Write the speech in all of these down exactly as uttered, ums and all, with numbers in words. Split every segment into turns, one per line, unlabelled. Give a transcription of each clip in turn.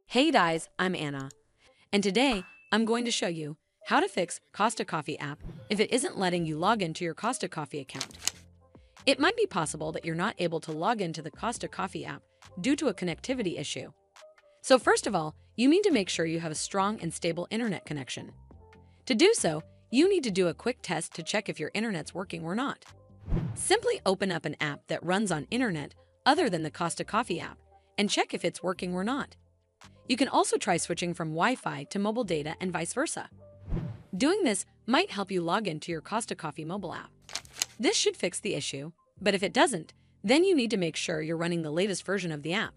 Hey guys, I'm Anna, and today I'm going to show you how to fix Costa Coffee app if it isn't letting you log into your Costa Coffee account. It might be possible that you're not able to log into the Costa Coffee app due to a connectivity issue. So first of all, you need to make sure you have a strong and stable internet connection. To do so, you need to do a quick test to check if your internet's working or not. Simply open up an app that runs on internet other than the Costa Coffee app and check if it's working or not. You can also try switching from Wi-Fi to mobile data and vice versa. Doing this might help you log into your Costa Coffee mobile app. This should fix the issue, but if it doesn't, then you need to make sure you're running the latest version of the app.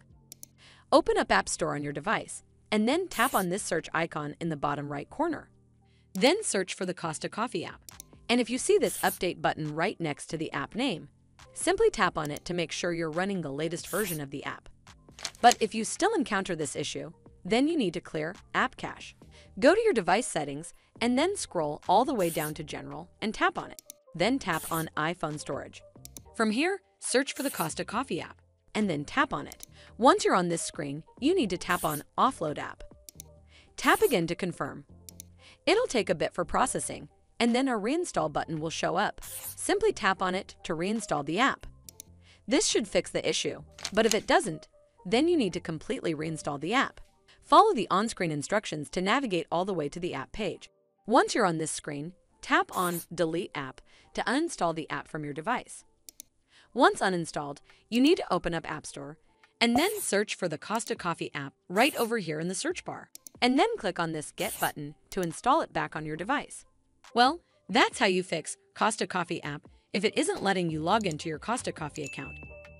Open up App Store on your device, and then tap on this search icon in the bottom right corner. Then search for the Costa Coffee app, and if you see this update button right next to the app name, simply tap on it to make sure you're running the latest version of the app. But if you still encounter this issue, then you need to clear App Cache. Go to your device settings and then scroll all the way down to General and tap on it. Then tap on iPhone Storage. From here, search for the Costa Coffee app and then tap on it. Once you're on this screen, you need to tap on Offload App. Tap again to confirm. It'll take a bit for processing, and then a reinstall button will show up. Simply tap on it to reinstall the app. This should fix the issue, but if it doesn't, then you need to completely reinstall the app. Follow the on-screen instructions to navigate all the way to the app page. Once you're on this screen, tap on Delete App to uninstall the app from your device. Once uninstalled, you need to open up App Store and then search for the Costa Coffee app right over here in the search bar, and then click on this Get button to install it back on your device. Well, that's how you fix Costa Coffee app if it isn't letting you log into your Costa Coffee account.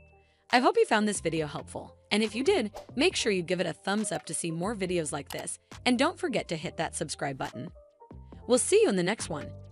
I hope you found this video helpful, and if you did, make sure you give it a thumbs up to see more videos like this, and don't forget to hit that subscribe button. We'll see you in the next one.